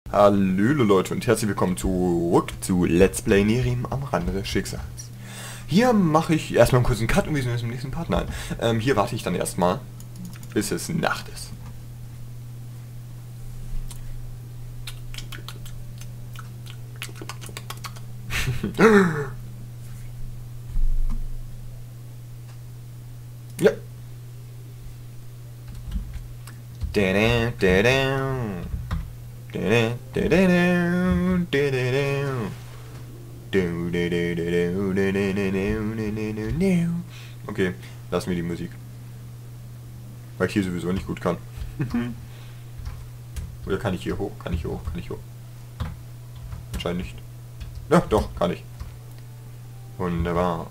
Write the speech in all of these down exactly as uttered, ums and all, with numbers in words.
Hallöle Leute und herzlich willkommen zurück zu Let's Play Nerim am Rande des Schicksals. Hier mache ich erstmal einen kurzen Cut und wir sind jetzt im nächsten Part. Nein, ähm, hier warte ich dann erstmal, bis es Nacht ist. Ja. Da-da, da-da. Okay, lassen wir die Musik. Weil ich hier sowieso nicht gut kann. Oder kann ich hier hoch? Kann ich hier hoch? Kann ich hier hoch? Anscheinend nicht. Ja, doch, kann ich. Wunderbar.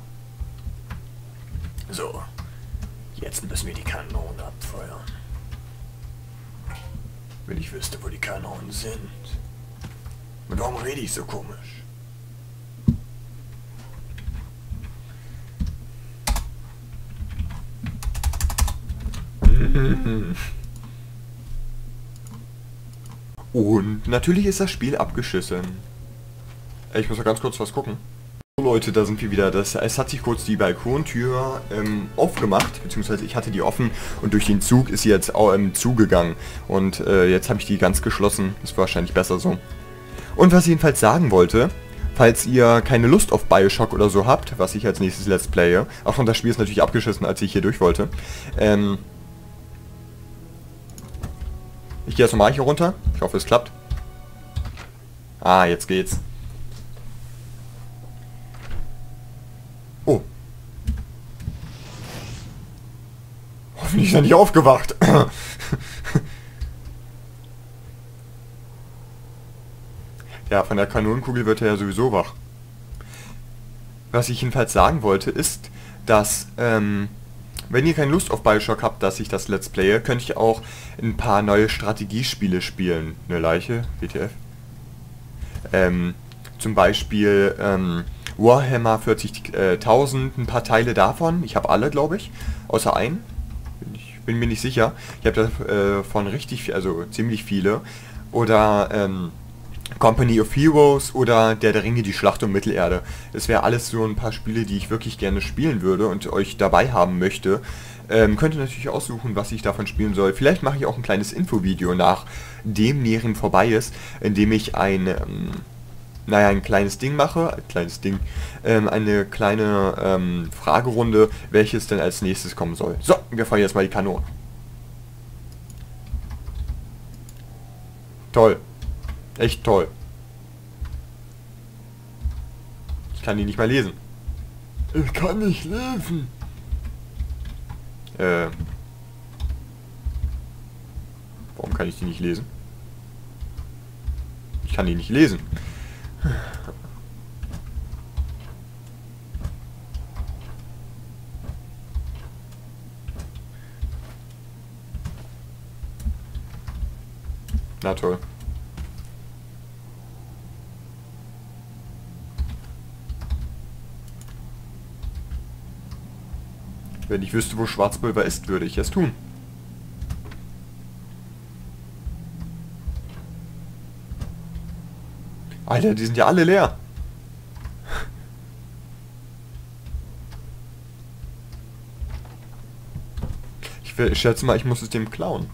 So. Jetzt müssen wir die Kanonen abfeuern. Wenn ich wüsste, wo die Kanonen sind. Und warum rede ich so komisch? Und natürlich ist das Spiel abgeschissen. Ich muss noch ganz kurz was gucken. So Leute, da sind wir wieder. Das, es hat sich kurz die Balkontür ähm, aufgemacht, beziehungsweise ich hatte die offen und durch den Zug ist sie jetzt auch ähm, zugegangen. Und äh, jetzt habe ich die ganz geschlossen. Ist wahrscheinlich besser so. Und was ich jedenfalls sagen wollte, falls ihr keine Lust auf Bioshock oder so habt, was ich als nächstes Let's Playe, auch schon das Spiel ist natürlich abgeschissen, als ich hier durch wollte. Ähm, ich gehe jetzt nochmal hier runter. Ich hoffe, es klappt. Ah, jetzt geht's. Oh. Hoffentlich ist er nicht aufgewacht. Ja, von der Kanonenkugel wird er ja sowieso wach. Was ich jedenfalls sagen wollte, ist, dass, ähm, wenn ihr keine Lust auf Bioshock habt, dass ich das Let's Playe, könnte ich auch ein paar neue Strategiespiele spielen. Eine Leiche, W T F. Ähm, zum Beispiel, ähm, Warhammer vierzigtausend, ein paar Teile davon. Ich habe alle, glaube ich. Außer einen. Ich bin mir nicht sicher. Ich habe davon äh, richtig viel, also ziemlich viele. Oder, ähm, Company of Heroes oder Der der Ringe, die Schlacht um Mittelerde. Das wäre alles so ein paar Spiele, die ich wirklich gerne spielen würde und euch dabei haben möchte. Ähm, könnt ihr natürlich aussuchen, was ich davon spielen soll. Vielleicht mache ich auch ein kleines Infovideo, nachdem Nerim vorbei ist, in dem ich ein, ähm, naja, ein kleines Ding mache, ein kleines Ding, ähm, eine kleine ähm, Fragerunde, welches denn als nächstes kommen soll. So, wir fahren jetzt mal die Kanonen. Toll. Echt toll. Ich kann die nicht mal lesen. Ich kann nicht lesen. Äh. Warum kann ich die nicht lesen? Ich kann die nicht lesen. Na toll. Wenn ich wüsste, wo Schwarzpulver ist, würde ich es tun. Alter, die sind ja alle leer. Ich, will, ich schätze mal, ich muss es dem klauen.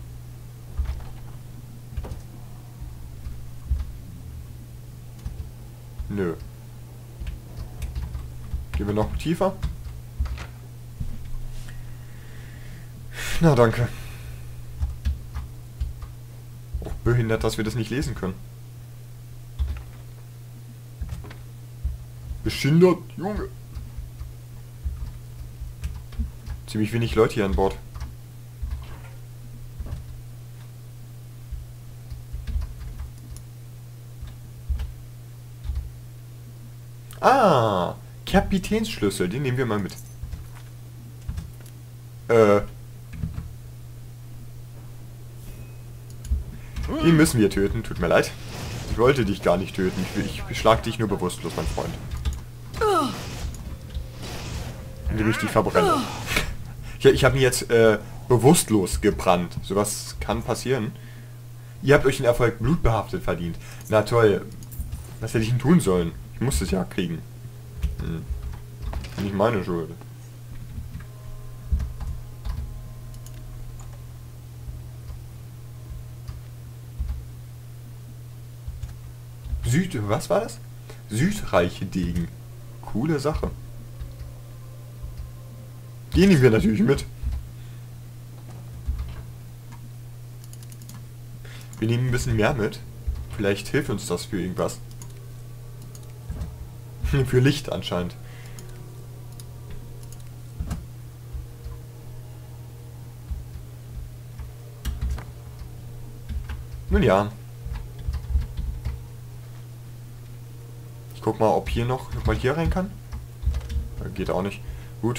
Nö. Gehen wir noch tiefer? Na, danke. Auch behindert, dass wir das nicht lesen können. Behindert, Junge. Ziemlich wenig Leute hier an Bord. Ah, Kapitänsschlüssel, den nehmen wir mal mit. Äh. Den müssen wir töten, tut mir leid. Ich wollte dich gar nicht töten, ich, ich schlag dich nur bewusstlos, mein Freund. Indem ich dich verbrenne. Ich, ich habe ihn jetzt äh, bewusstlos gebrannt. Sowas kann passieren. Ihr habt euch den Erfolg blutbehaftet verdient. Na toll. Was hätte ich denn tun sollen? Ich musste es ja kriegen. Hm. Nicht meine Schuld. Süd... Was war das? Südreiche Degen. Coole Sache. Die nehmen wir natürlich mit. Wir nehmen ein bisschen mehr mit. Vielleicht hilft uns das für irgendwas. Für Licht anscheinend. Nun ja. Ich guck mal, ob hier noch, noch mal hier rein kann. Geht auch nicht. Gut.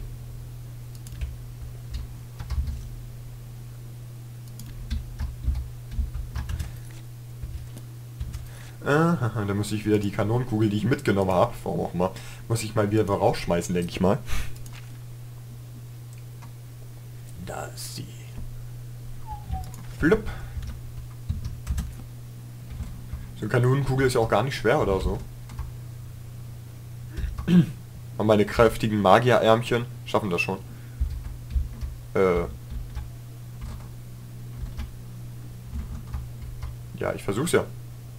Ah, da muss ich wieder die Kanonenkugel, die ich mitgenommen habe, warum auch immer, muss ich mal wieder rausschmeißen, denke ich mal. Da ist sie. Flupp. So eine Kanonenkugel ist ja auch gar nicht schwer oder so. Und meine kräftigen Magierärmchen schaffen das schon. Äh. Ja, ich versuch's ja.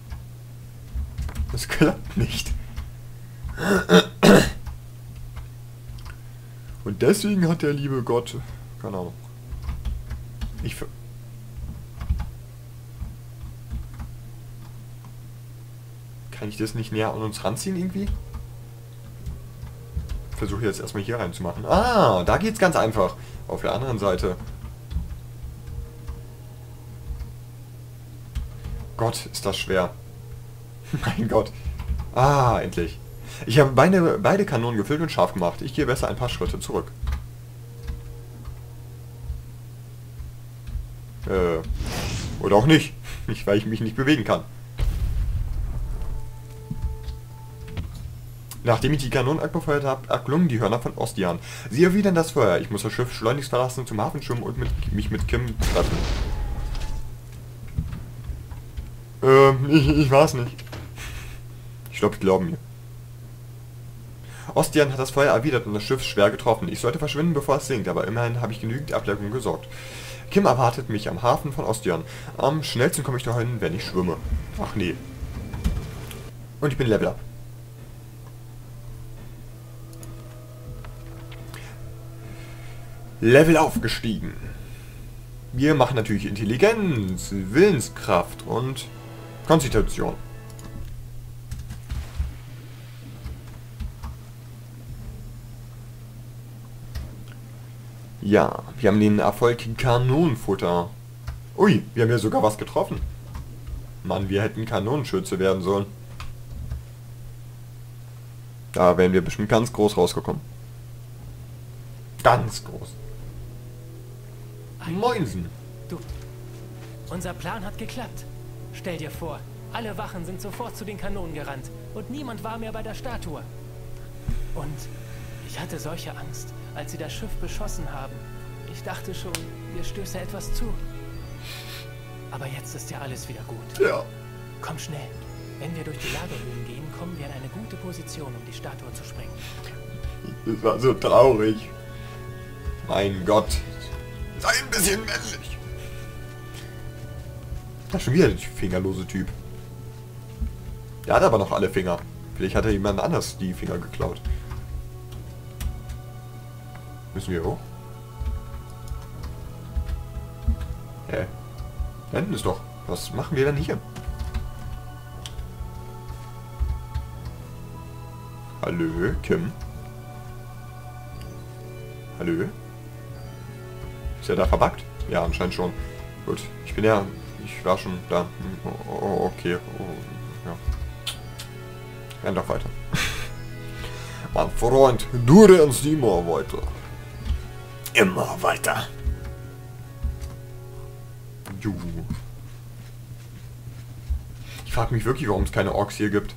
Das klappt nicht. Und deswegen hat der liebe Gott... Keine Ahnung. Ich... ver- Kann ich das nicht näher an uns ranziehen irgendwie? Ich versuche jetzt erstmal hier reinzumachen. Ah, da geht's ganz einfach. Auf der anderen Seite. Gott, ist das schwer. Mein Gott. Ah, endlich. Ich habe beide, beide Kanonen gefüllt und scharf gemacht. Ich gehe besser ein paar Schritte zurück. Äh. Oder auch nicht. Nicht, weil ich mich nicht bewegen kann. Nachdem ich die Kanonen abgefeuert habe, erklungen die Hörner von Ostian. Sie erwidern das Feuer. Ich muss das Schiff schleunigst verlassen, zum Hafen schwimmen und mit, mich mit Kim treffen. Ähm, ich, ich weiß nicht. Ich glaube, die glauben mir. Ostian hat das Feuer erwidert und das Schiff schwer getroffen. Ich sollte verschwinden, bevor es sinkt, aber immerhin habe ich genügend Ablenkung gesorgt. Kim erwartet mich am Hafen von Ostian. Am schnellsten komme ich dahin, wenn ich schwimme. Ach nee. Und ich bin Level Up. Level aufgestiegen. Wir machen natürlich Intelligenz, Willenskraft und Konstitution. Ja, wir haben den Erfolg Kanonenfutter. Ui, wir haben ja sogar was getroffen. Mann, wir hätten Kanonenschütze werden sollen. Da wären wir bestimmt ganz groß rausgekommen. Ganz groß. Moinsen. Du, unser Plan hat geklappt. Stell dir vor, alle Wachen sind sofort zu den Kanonen gerannt und niemand war mehr bei der Statue. Und ich hatte solche Angst, als sie das Schiff beschossen haben. Ich dachte schon, mir stöße etwas zu. Aber jetzt ist ja alles wieder gut. Ja. Komm schnell. Wenn wir durch die Lagerhöhlen gehen, kommen wir in eine gute Position, um die Statue zu sprengen. Das war so traurig. Mein Gott. Sei ein bisschen männlich. Das ist schon wieder der fingerlose Typ. Der hat aber noch alle Finger. Vielleicht hat er jemand anders die Finger geklaut. Müssen wir hoch? Hä? Da hinten ist doch. Was machen wir denn hier? Hallo, Kim? Hallo? Ist er da verbuggt? Ja, anscheinend schon. Gut, ich bin ja... Ich war schon da. Oh, oh, okay. Oh, ja. Renn doch weiter. Mein Freund, du rennst immer weiter. Immer weiter. Juhu. Ich frage mich wirklich, warum es keine Orks hier gibt.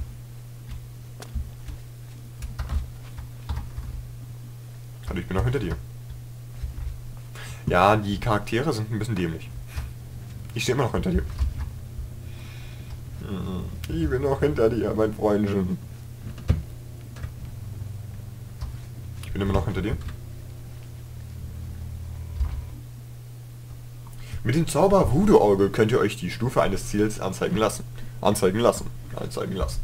Also ich bin noch hinter dir. Ja, die Charaktere sind ein bisschen dämlich. Ich stehe immer noch hinter dir. Ich bin noch hinter dir, mein Freundchen. Ich bin immer noch hinter dir. Mit dem Zauber Voodoo-Auge könnt ihr euch die Stufe eines Ziels anzeigen lassen. Anzeigen lassen. Anzeigen lassen.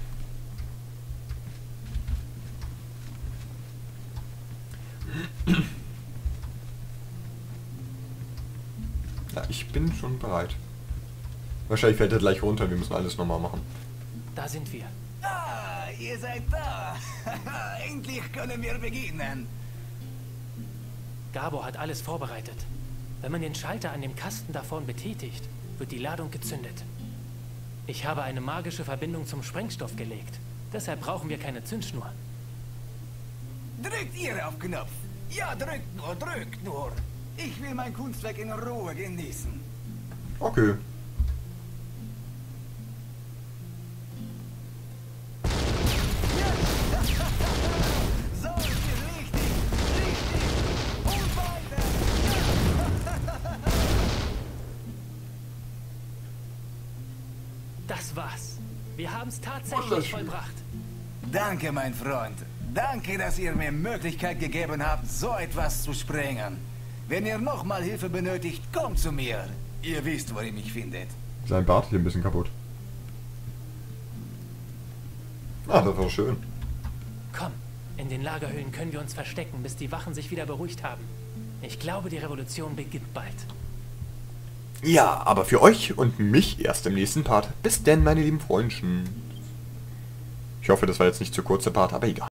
Ja, ich bin schon bereit. Wahrscheinlich fällt er gleich runter, wir müssen alles nochmal machen. Da sind wir. Ah, ihr seid da. Endlich können wir beginnen. Gabor hat alles vorbereitet. Wenn man den Schalter an dem Kasten da vorn betätigt, wird die Ladung gezündet. Ich habe eine magische Verbindung zum Sprengstoff gelegt. Deshalb brauchen wir keine Zündschnur. Drückt ihr auf Knopf. Ja, drückt nur, drückt nur. Ich will mein Kunstwerk in Ruhe genießen. Okay. So ist es richtig, richtig. Und weiter. Das war's. Wir haben es tatsächlich vollbracht. Danke, mein Freund. Danke, dass ihr mir Möglichkeit gegeben habt, so etwas zu sprengen. Wenn ihr nochmal Hilfe benötigt, kommt zu mir. Ihr wisst, wo ihr mich findet. Sein Bart hier ein bisschen kaputt. Ah, das war schön. Komm, in den Lagerhöhlen können wir uns verstecken, bis die Wachen sich wieder beruhigt haben. Ich glaube, die Revolution beginnt bald. Ja, aber für euch und mich erst im nächsten Part. Bis denn, meine lieben Freundchen. Ich hoffe, das war jetzt nicht zu kurzer Part, aber egal.